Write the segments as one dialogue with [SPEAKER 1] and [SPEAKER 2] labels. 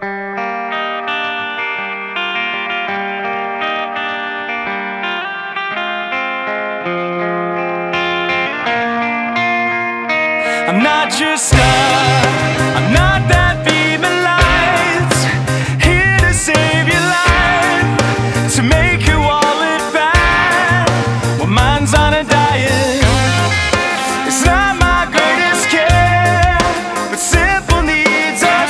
[SPEAKER 1] I'm not your star, I'm not that beam of light, here to save your life, to make your wallet fat. Well, mine's on a diet, it's not my greatest care, but simple needs are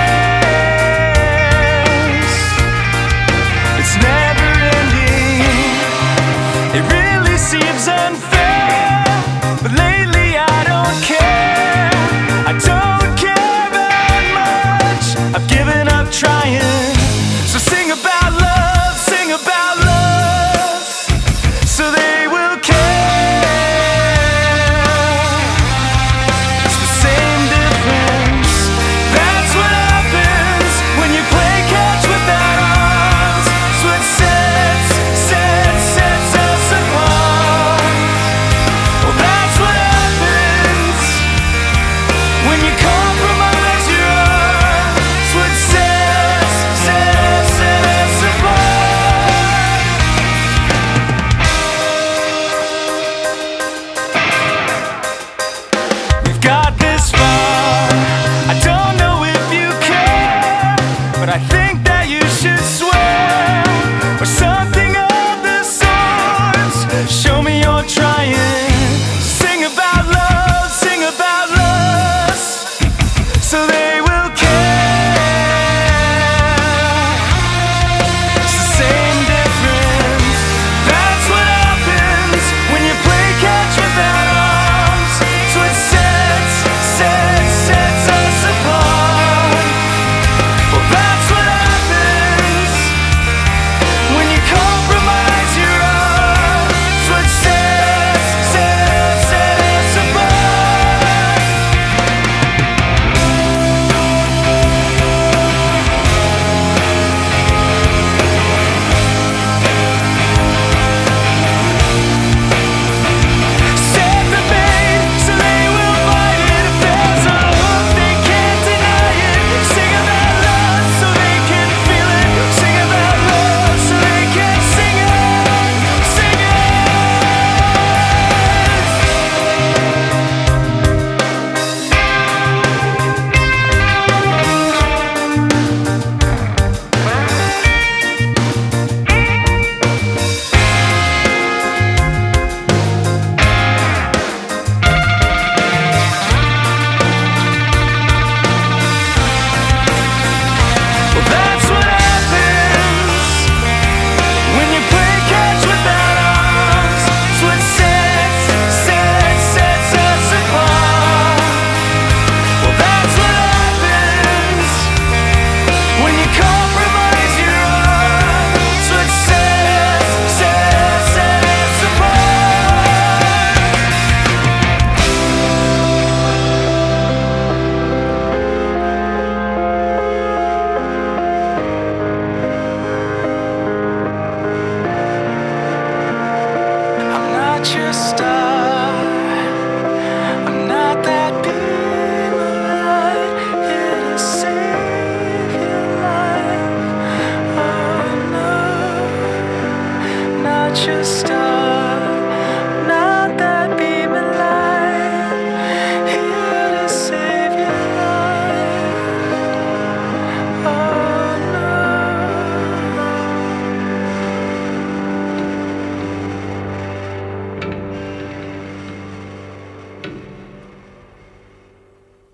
[SPEAKER 1] scarce. It's never ending, it really seems unfair, but lately I don't care. I don't care that much, I've given up trying. So sing about love, so they will care. It's the same difference, that's what happens when you play catch without arms. It's what sets us apart. Well, that's what happens when you compromise your arms. It's what sets us apart. We've got this far, I don't know if you care, but I think that you should swear, or something of the sorts. Show me you're trying. Sing about love, so they will care. It's the same difference, that's what happens when you play catch without arms. It's what sets us apart. Well, that's what happens when you compromise your arms. It's what sets us apart. Set the bait so they will bite it. If there's a hook, they can't deny it. Sing about love so they can feel it. Sing about love so they can sing it. Sing it. Well, that's what happens when you play catch without arms. It's what sets us apart. Well, that's what happens when you compromise your arms. It's what sets us apart. I'm not your star, I'm not that beam of light, here to save your life. Oh no, not your star.